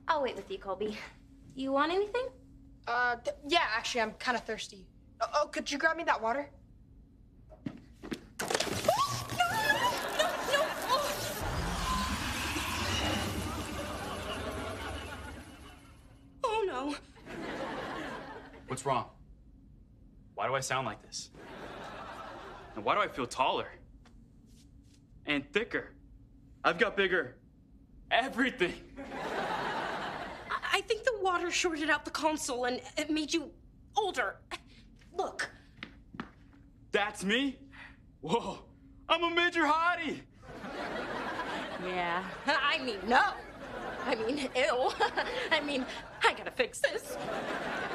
I'll wait with you, Colby. You want anything? Yeah, actually, I'm kind of thirsty. Oh, could you grab me that water? Oh, no. What's wrong? Why do I sound like this? And why do I feel taller? And thicker? I've got bigger everything. I think the water shorted out the console and it made you older. Look. That's me? Whoa, I'm a major hottie. Yeah, I mean, no. I mean, ew. I mean, I gotta fix this.